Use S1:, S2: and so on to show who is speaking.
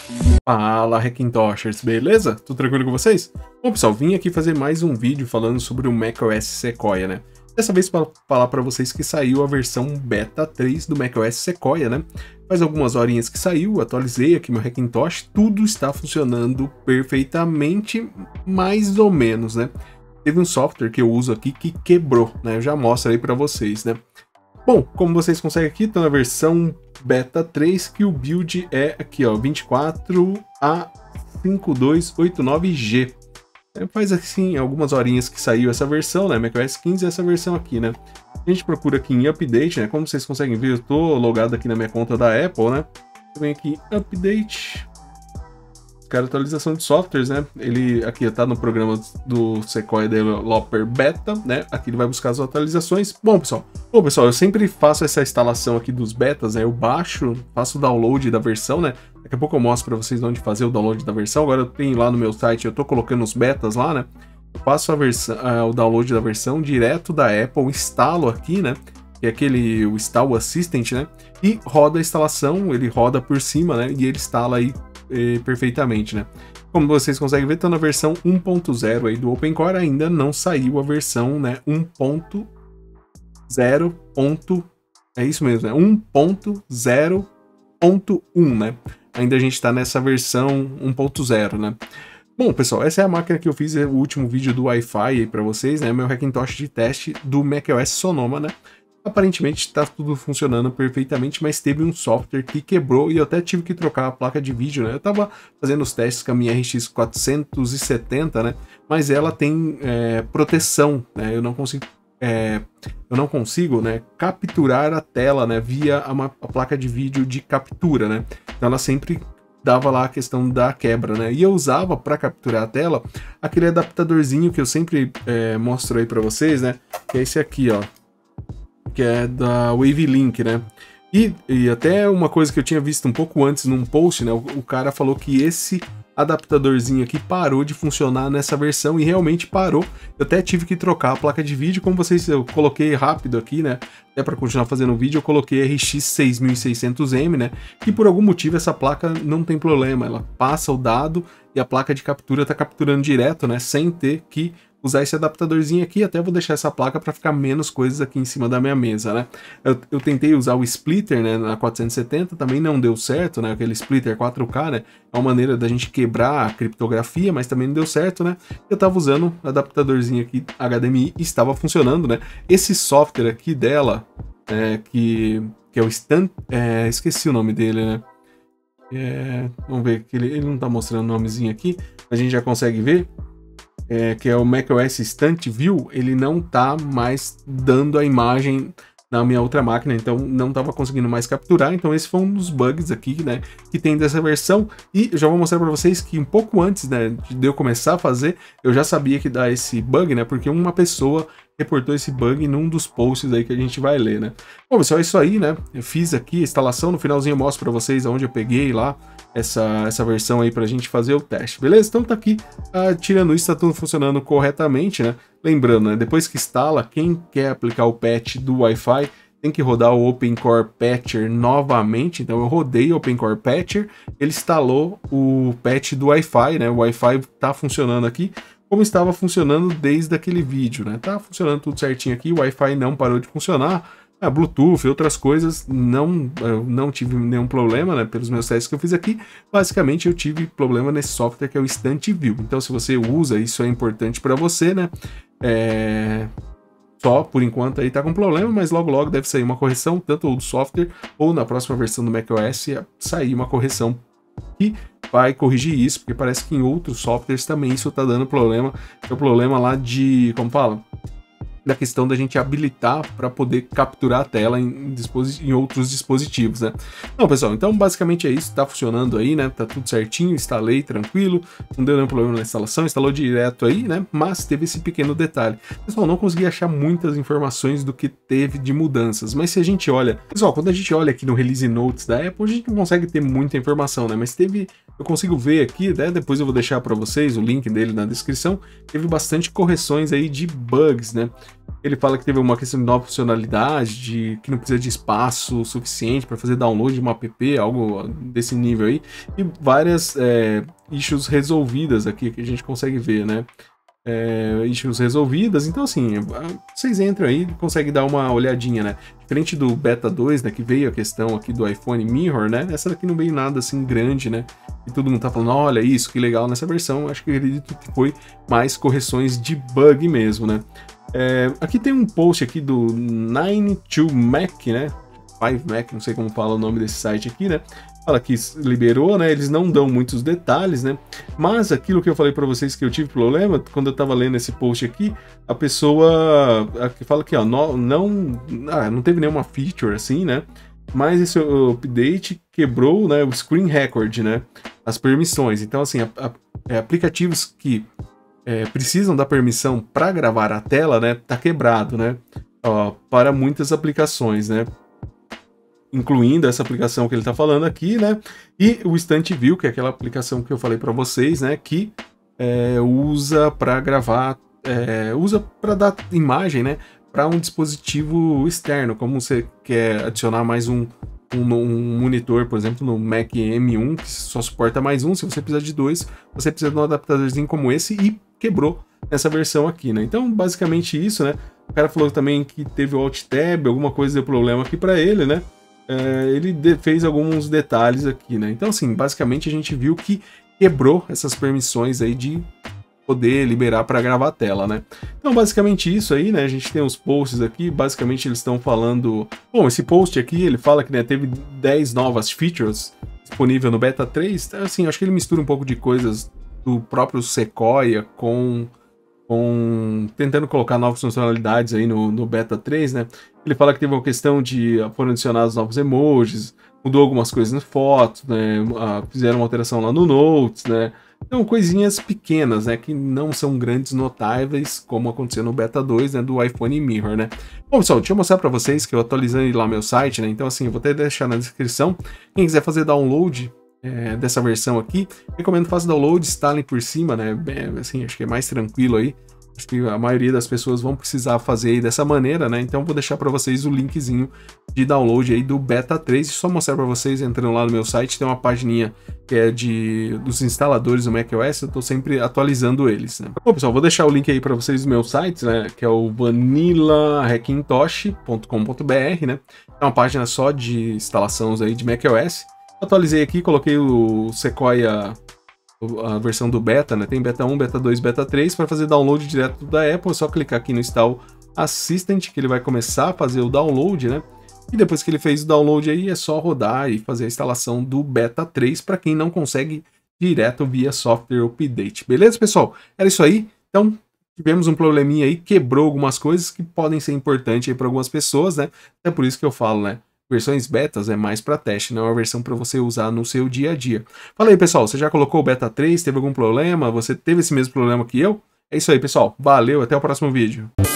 S1: Fala, Hackintoshers, beleza? Tudo tranquilo com vocês? Bom, pessoal, vim aqui fazer mais um vídeo falando sobre o macOS Sequoia, né? Dessa vez para falar para vocês que saiu a versão Beta 3 do macOS Sequoia, né? Faz algumas horinhas que saiu, atualizei aqui meu Hackintosh, tudo está funcionando perfeitamente, mais ou menos, né? Teve um software que eu uso aqui que quebrou, né? Eu já mostro aí para vocês, né? Bom, como vocês conseguem aqui, estou na versão Beta 3, que o build é aqui, ó, 24A5289G. Faz assim algumas horinhas que saiu essa versão, né, macOS 15 essa versão aqui, né. A gente procura aqui em Update, né, como vocês conseguem ver, eu tô logado aqui na minha conta da Apple, né. Eu venho aqui em Update, cara, atualização de softwares, né, ele aqui tá no programa do Sequoia Developer Beta, né, aqui ele vai buscar as atualizações. Bom, pessoal, eu sempre faço essa instalação aqui dos betas, né, eu baixo, faço o download da versão, né, daqui a pouco eu mostro para vocês onde fazer o download da versão. Agora eu tenho lá no meu site, eu tô colocando os betas lá, né, eu faço a versão, o download da versão direto da Apple, instalo aqui, né, que é aquele, o Install Assistant, né, e roda a instalação, ele roda por cima, né, e ele instala aí perfeitamente, né. Como vocês conseguem ver, tá na versão 1.0 aí do OpenCore, ainda não saiu a versão, né, 1.0. É isso mesmo, né, 1.0.1, né. Ainda a gente tá nessa versão 1.0, né. Bom, pessoal, essa é a máquina que eu fiz o último vídeo do Wi-Fi aí pra vocês, né, meu Hackintosh de teste do macOS Sonoma, né. Aparentemente está tudo funcionando perfeitamente, mas teve um software que quebrou e eu até tive que trocar a placa de vídeo, né? Eu tava fazendo os testes com a minha RX 470, né? Mas ela tem proteção, né? Eu não consigo, né, capturar a tela, né, via a placa de vídeo de captura, né? Então ela sempre dava lá a questão da quebra, né? E eu usava para capturar a tela aquele adaptadorzinho que eu sempre mostro aí para vocês, né? Que é esse aqui, ó, que é da Wavelink, né? E até uma coisa que eu tinha visto um pouco antes num post, né? O cara falou que esse adaptadorzinho aqui parou de funcionar nessa versão e realmente parou. Eu até tive que trocar a placa de vídeo, como vocês, eu coloquei rápido aqui, né? Até para continuar fazendo o vídeo, eu coloquei RX 6600M, né? Que por algum motivo essa placa não tem problema, ela passa o dado e a placa de captura tá capturando direto, né? Sem ter que usar esse adaptadorzinho aqui. Até vou deixar essa placa para ficar menos coisas aqui em cima da minha mesa, né? Eu tentei usar o splitter, né, na 470, também não deu certo, né? Aquele splitter 4K, né? É uma maneira da gente quebrar a criptografia, mas também não deu certo, né? Eu tava usando o adaptadorzinho aqui HDMI e estava funcionando, né? Esse software aqui dela, que é o esqueci o nome dele, né? Vamos ver, que ele não tá mostrando o nomezinho aqui, a gente já consegue ver. Que é o macOS Instant View, ele não tá mais dando a imagem na minha outra máquina, então não tava conseguindo mais capturar. Então esse foi um dos bugs aqui, né, que tem dessa versão. E eu já vou mostrar para vocês que um pouco antes, né, de eu começar a fazer, eu já sabia que dá esse bug, né, porque uma pessoa reportou esse bug num dos posts aí que a gente vai ler, né. Bom, pessoal, é isso aí, né, eu fiz aqui a instalação, no finalzinho eu mostro para vocês onde eu peguei lá essa versão aí pra gente fazer o teste, beleza? Então tá aqui, tirando isso, tá tudo funcionando corretamente, né? Lembrando, né, depois que instala, quem quer aplicar o patch do Wi-Fi tem que rodar o OpenCore Patcher novamente. Então eu rodei o OpenCore Patcher, ele instalou o patch do Wi-Fi, né? O Wi-Fi tá funcionando aqui como estava funcionando desde aquele vídeo, né? Tá funcionando tudo certinho aqui, o Wi-Fi não parou de funcionar. Bluetooth e outras coisas, não tive nenhum problema, né, pelos meus testes que eu fiz aqui. Basicamente eu tive problema nesse software que é o Instant View. Então se você usa, isso é importante para você, né, só por enquanto aí tá com problema, mas logo logo deve sair uma correção, tanto do software ou na próxima versão do macOS sair uma correção que vai corrigir isso, porque parece que em outros softwares também isso tá dando problema. É o problema lá de, como fala, da questão da gente habilitar para poder capturar a tela em outros dispositivos, né? Não, pessoal, então basicamente é isso, tá funcionando aí, né? Tá tudo certinho, instalei tranquilo, não deu nenhum problema na instalação, instalou direto aí, né? Mas teve esse pequeno detalhe. Pessoal, não consegui achar muitas informações do que teve de mudanças, mas se a gente olha... Pessoal, quando a gente olha aqui no Release Notes da Apple, a gente não consegue ter muita informação, né? Mas teve... Eu consigo ver aqui, né? Depois eu vou deixar para vocês o link dele na descrição, teve bastante correções aí de bugs, né? Ele fala que teve uma questão de nova funcionalidade, de que não precisa de espaço suficiente para fazer download de uma app, algo desse nível aí, e várias issues resolvidas aqui que a gente consegue ver, né? Issues resolvidas, então assim, vocês entram aí e conseguem dar uma olhadinha, né? Diferente do Beta 2, né, que veio a questão aqui do iPhone Mirror, né? Essa daqui não veio nada assim grande, né? E todo mundo tá falando, olha isso, que legal nessa versão. Acho que acredito que foi mais correções de bug mesmo, né? Aqui tem um post aqui do 92Mac, né? 5Mac, não sei como fala o nome desse site aqui, né? Fala que liberou, né? Eles não dão muitos detalhes, né? Mas aquilo que eu falei para vocês que eu tive problema, quando eu tava lendo esse post aqui, a pessoa fala que, ó, não teve nenhuma feature assim, né? Mas esse update quebrou, né, o screen record, né? As permissões. Então, assim, aplicativos que precisam da permissão para gravar a tela, né? Tá quebrado, né? Ó, para muitas aplicações, né? Incluindo essa aplicação que ele está falando aqui, né? E o Instant View, que é aquela aplicação que eu falei para vocês, né? Que usa para gravar, usa para dar imagem, né? Para um dispositivo externo, como você quer adicionar mais um monitor, por exemplo, no Mac M1, que só suporta mais um. Se você precisar de dois, você precisa de um adaptadorzinho como esse e quebrou nessa versão aqui, né? Então, basicamente isso, né? O cara falou também que teve o Alt Tab, alguma coisa deu problema aqui para ele, né? Ele fez alguns detalhes aqui, né? Então, assim, basicamente a gente viu que quebrou essas permissões aí de poder liberar para gravar a tela, né? Então, basicamente isso aí, né? A gente tem os posts aqui, basicamente eles estão falando... Bom, esse post aqui, ele fala que, né, teve 10 novas features disponíveis no Beta 3, assim, acho que ele mistura um pouco de coisas do próprio Sequoia com tentando colocar novas funcionalidades aí no Beta 3, né? Ele fala que teve uma questão de foram adicionados novos emojis, mudou algumas coisas nas fotos, né? Fizeram uma alteração lá no Notes, né? Então, coisinhas pequenas, né? Que não são grandes notáveis, como aconteceu no Beta 2, né? Do iPhone Mirror, né? Bom, pessoal, deixa eu mostrar para vocês que eu atualizei lá meu site, né? Então, assim, eu vou até deixar na descrição. Quem quiser fazer download dessa versão aqui, recomendo que faça download, instalem por cima, né? Assim, acho que é mais tranquilo aí. Acho que a maioria das pessoas vão precisar fazer aí dessa maneira, né? Então vou deixar para vocês o linkzinho de download aí do Beta 3. E só mostrar para vocês, entrando lá no meu site, tem uma pagininha que é dos instaladores do macOS, eu tô sempre atualizando eles, né? Bom, pessoal, vou deixar o link aí para vocês do meu site, né? Que é o vanillahackintosh.com.br, né? É uma página só de instalações aí de macOS. Atualizei aqui, coloquei o Sequoia, a versão do beta, né? Tem beta 1, beta 2, beta 3. Para fazer download direto da Apple, é só clicar aqui no Install Assistant, que ele vai começar a fazer o download, né? E depois que ele fez o download aí, é só rodar e fazer a instalação do beta 3 para quem não consegue direto via software update. Beleza, pessoal? Era isso aí. Então, tivemos um probleminha aí, quebrou algumas coisas que podem ser importantes aí para algumas pessoas, né? É por isso que eu falo, né? Versões betas é mais para teste, não é uma versão para você usar no seu dia a dia. Fala aí, pessoal, você já colocou o Beta 3? Teve algum problema? Você teve esse mesmo problema que eu? É isso aí, pessoal. Valeu, até o próximo vídeo.